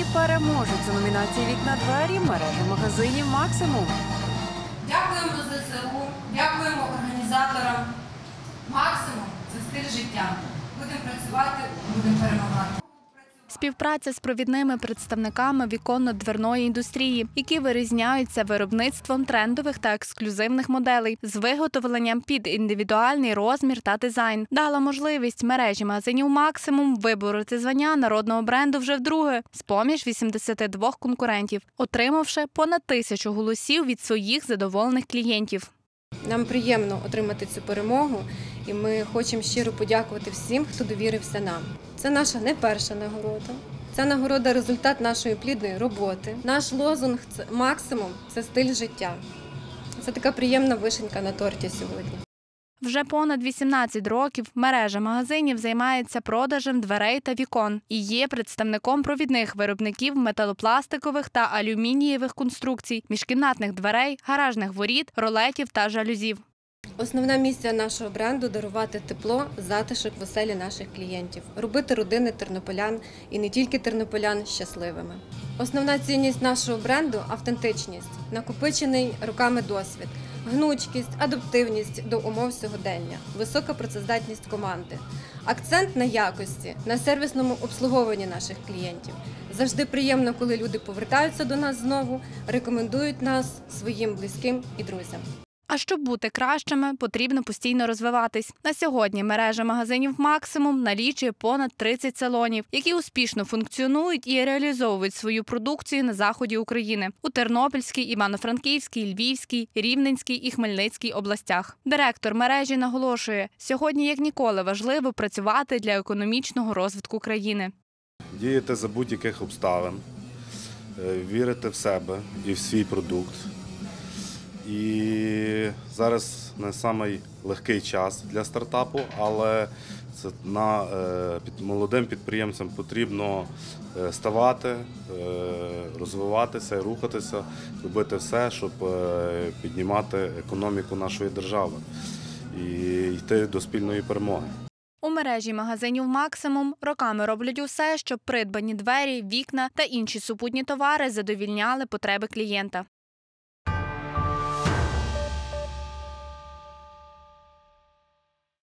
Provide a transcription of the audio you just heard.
переможець у номінації «Вікна двері» мережі магазинів «Максимум». Дякуємо ЗСУ, дякуємо організаторам. «Максимум» – це стиль життя. Будемо працювати, будемо перемагати. Співпраця з провідними представниками віконно-дверної індустрії, які вирізняються виробництвом трендових та ексклюзивних моделей з виготовленням під індивідуальний розмір та дизайн, дала можливість мережі магазинів «Максимум» вибороти звання народного бренду вже вдруге з-поміж 82 конкурентів, отримавши понад 1000 голосів від своїх задоволених клієнтів. Нам приємно отримати цю перемогу, і ми хочемо щиро подякувати всім, хто довірився нам. Це наша не перша нагорода. Ця нагорода – результат нашої плідної роботи. Наш лозунг «Максимум» – це стиль життя. Це така приємна вишенька на торті сьогодні. Вже понад 18 років мережа магазинів займається продажем дверей та вікон і є представником провідних виробників металопластикових та алюмінієвих конструкцій, міжкімнатних дверей, гаражних воріт, ролетів та жалюзів. Основна місія нашого бренду – дарувати тепло, затишок в оселі наших клієнтів, робити родини тернополян і не тільки тернополян щасливими. Основна цінність нашого бренду – автентичність, накопичений роками досвід, гнучкість, адаптивність до умов сьогодення, висока працездатність команди, акцент на якості, на сервісному обслуговуванні наших клієнтів. Завжди приємно, коли люди повертаються до нас знову, рекомендують нас своїм близьким і друзям. А щоб бути кращими, потрібно постійно розвиватись. На сьогодні мережа магазинів «Максимум» налічує понад 30 салонів, які успішно функціонують і реалізовують свою продукцію на заході України – у Тернопільській, Івано-Франківській, Львівській, Рівненській і Хмельницькій областях. Директор мережі наголошує, сьогодні як ніколи важливо працювати для економічного розвитку країни. Діяти за будь-яких обставин, вірити в себе і в свій продукт. І зараз не самий легкий час для стартапу, але молодим підприємцям потрібно ставати, розвиватися, рухатися, робити все, щоб піднімати економіку нашої держави і йти до спільної перемоги. У мережі магазинів «Максимум» роками роблять усе, щоб придбані двері, вікна та інші супутні товари задовільняли потреби клієнта.